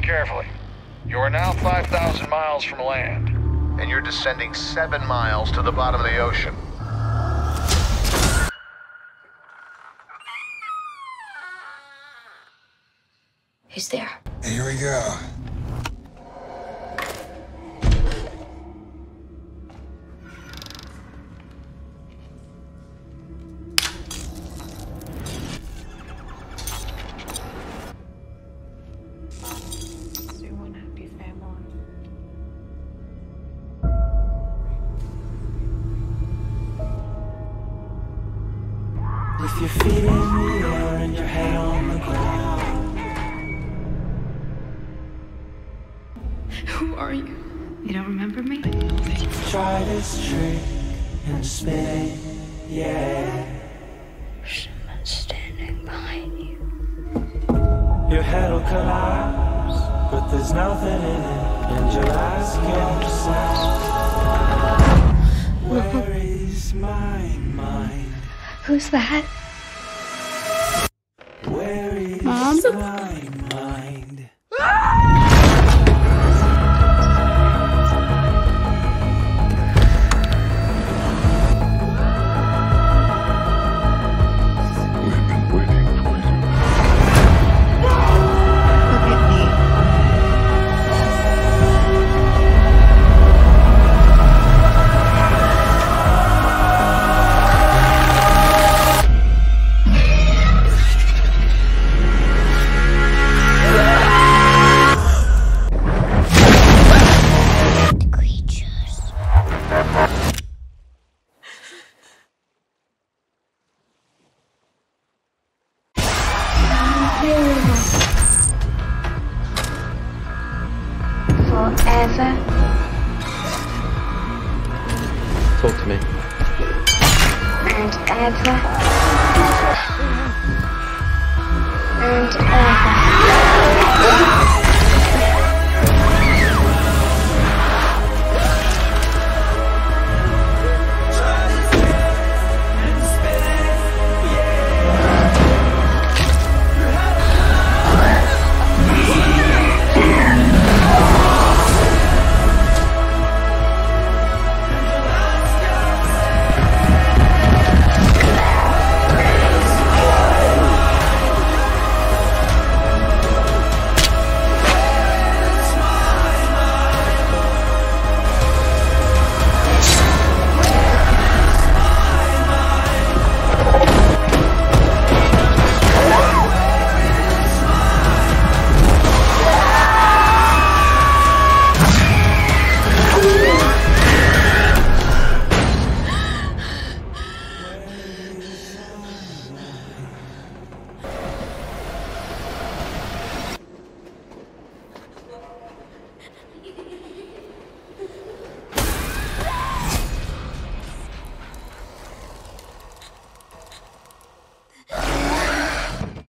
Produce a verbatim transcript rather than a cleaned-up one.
carefully. You are now five thousand miles from land, and you're descending seven miles to the bottom of the ocean. Who's there? Here we go. With your feet in the air and your head on the ground. Who are you? You don't remember me? Try this trick and spin, yeah. Someone standing behind you. Your head'll collapse, but there's nothing in it. And you'll ask yourself, where is my mind? Who's that? Where is Mom? my mind? We've been waiting for you. Look at me. Forever. Talk to me. And ever.